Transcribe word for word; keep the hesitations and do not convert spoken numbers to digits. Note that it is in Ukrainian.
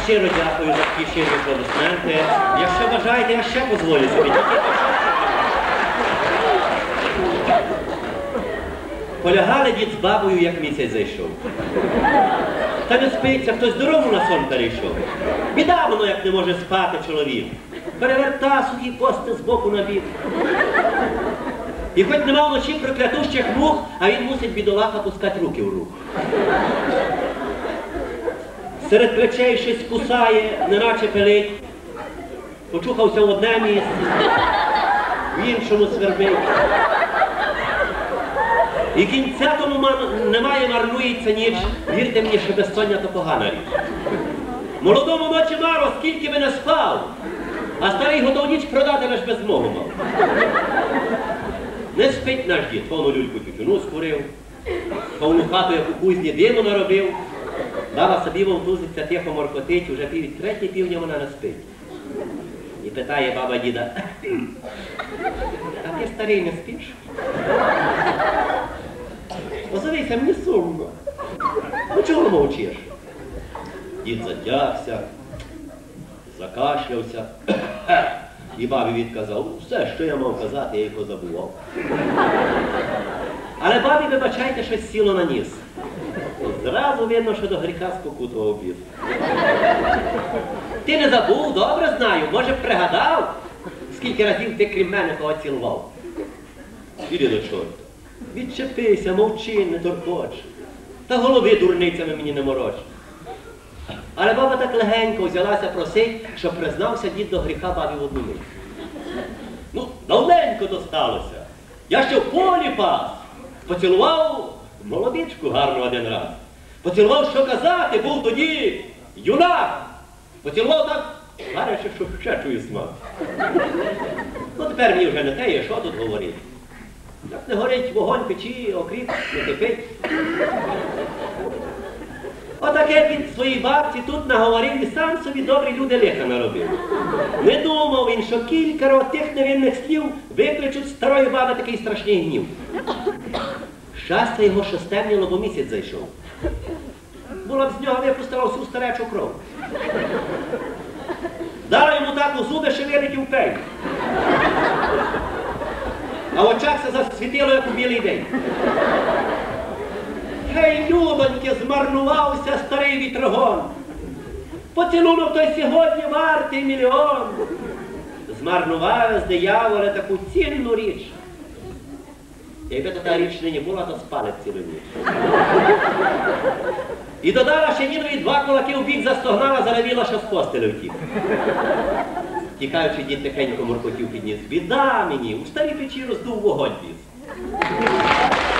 щиро дякую за такі щирі аплодисменти. Якщо бажаєте, я ще дозволю собі. Полягали дід з бабою, як місяць зайшов. Та не спиться, хтось дорогу на сон перейшов. Біда воно, як не може спати чоловік. Переверта сухі кости з боку на бік. І хоч нема вночі проклятущих мух, а він мусить бідолаха пускати руки в рух. Серед плечей щось кусає, неначе пилить. Почухався в одне місце, в іншому свербить. І кінця тому немає, марнується ніч. Вірте мені, що безсоння то погана річ. Молодому ночі мало, скільки би не спав, а старий готов ніч продати, лиш без змогу мав. Не спить наш дід, повну люльку тютюну скурив, повну хату, як у кузні, диму наробив. Баба собі вовтузиться, тихо моркотить, уже пів третій півдня вона не спить. І питає баба діда: а ти, старий, не спиш? Озовися, мені сумно. Ну чого мовчиш? Дід затягся, закашлявся. І бабі відказав: все, що я мав казати, я й позабував. Але бабі, вибачайте, щось сіло на ніс. Зразу видно, що до гріха спокутував біс. Ти не забув, добре знаю, може б пригадав, скільки разів ти крім мене кого цілував. Іди до чорта. Відчепися, мовчи, не торкоч. Та голови дурницями мені не мороч. Але баба так легенько взялася просить, щоб признався дід до гріха бабі в одну мить. Ну, давненько то сталося. Я ще в полі пас. Поцілував молодичку гарну один раз. Поцілував, що казати, був тоді юнак. Поцілував так, гаряче, що ще чую смак. Ну, тепер мені вже не те є, що тут говорити. Як не горить вогонь печі, окріп не кипить. Отаке він своїй бабці тут наговорив і сам собі добрі люди лиха наробив. Не думав він, що кілька тих невинних слів викличуть старої баби такий страшний гнів. Щастя його, що стемніло, бо місяць зайшов. Була б з нього випустила всю старечу кров. Дала йому так у зуби, що вилетів пень. А в очах се засвітило, як у білий день. Гей, людоньки, змарнувався старий вітрогон. Поцілунок той сьогодні вартий мільйон. Змарнував з дияволя таку цінну річ. Якби така річ нині була, то спали цілу ніч. І додала ще дідові два кулаки в бік, застогнала, заревіла, що з постелі втік. Тікаючи, дід тихенько моркотів підніс: біда мені, у старій печі роздув вогонь віз.